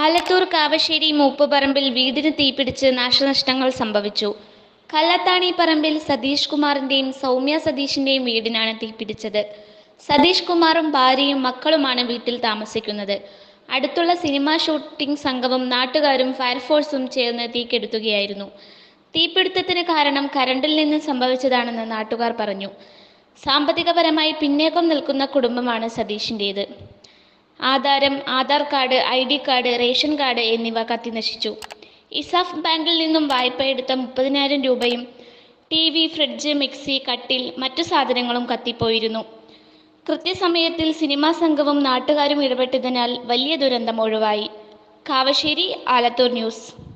ആലത്തൂർ കാവശ്ശേരി മൂപ്പുപറമ്പിൽ വീടിന് തീപിടിച്ച് നാശനഷ്ടങ്ങൾ സംഭവിച്ചു. കല്ലത്താണി പറമ്പിൽ സതീഷ് കുമാറിന്റെയും സൗമ്യ സതീഷിന്റെയും വീടിനാണ് തീപിടിച്ചത്. സതീഷ് കുമാറും ഭാര്യയും മക്കളുമാണ് വീട്ടിൽ താമസിക്കുന്നത്. അടുത്തുള്ള സിനിമാ ഷൂട്ടിംഗ് സംഘവും നാട്ടുകാരും ഫയർഫോഴ്സും ചേർന്ന് തീക്കെടുത്തുകയായിരുന്നു. തീപിടുത്തത്തിന് കാരണം കരണ്ടിൽ നിന്ന് സംഭവിച്ചതാണെന്ന് നാട്ടുകാർ പറഞ്ഞു. സാമ്പത്തികപരമായി പിന്നോക്കം നിൽക്കുന്ന കുടുംബമാണ് സതീഷിൻ്റേത്. Aadhaar card, ID card, ration card എന്നിവ കത്തിനശിച്ചു. ഇസാഫ് ബാങ്കിൽ നിന്നും വായ്പ എടുത്ത 30,000 രൂപയും TV, ഫ്രിഡ്ജ്, മിക്സി, കട്ടിൽ, മറ്റു സാധനങ്ങളും കത്തിപ്പോയിരുന്നു. കൃത്യസമയത്തിൽ സിനിമാ സംഘവും നാട്ടുകാരും ഇടപെട്ടതിനാൽ വലിയ ദുരന്തം ഒഴിവായി. കാവശ്ശേരി, ആലത്തൂർ ന്യൂസ്.